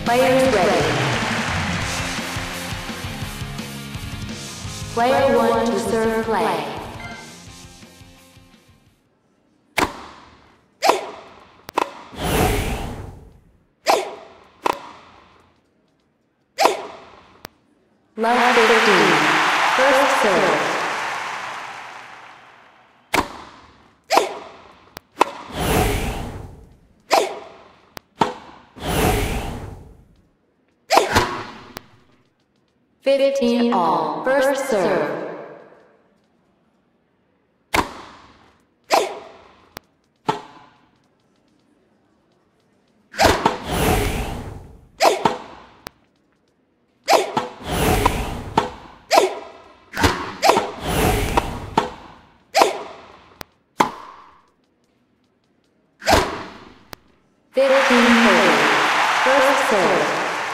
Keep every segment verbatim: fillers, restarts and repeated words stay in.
Players ready. Player one to serve play. Love fifteen. First serve. Fifteen all. First serve. Fifteen thirty. First serve.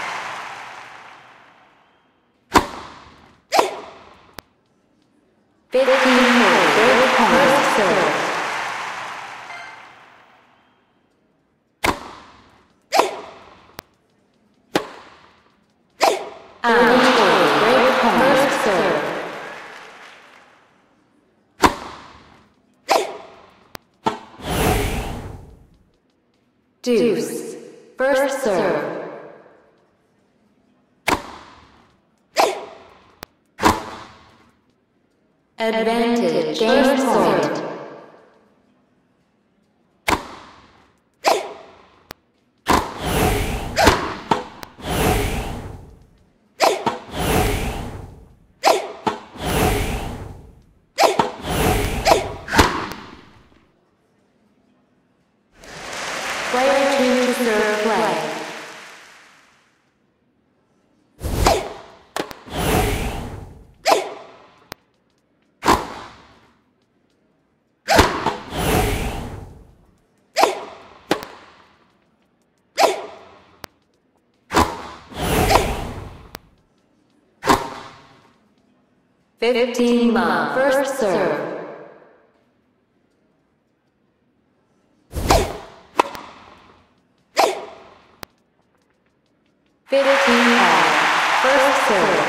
Fifteen more. Third point. First serve. Thirty-four. Great point. First serve. Deuce. First serve. Advantage. Game point. Player two to serve play. Fifteen love. First serve. Fifteen all. First serve.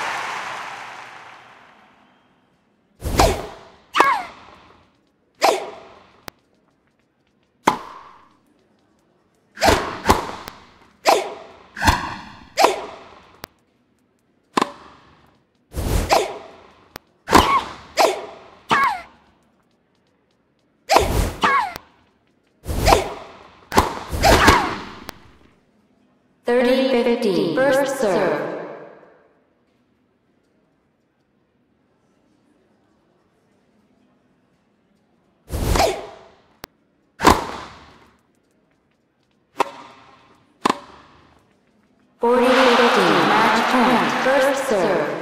Thirty fifteen. First serve. Forty fifteen. Match point. First serve.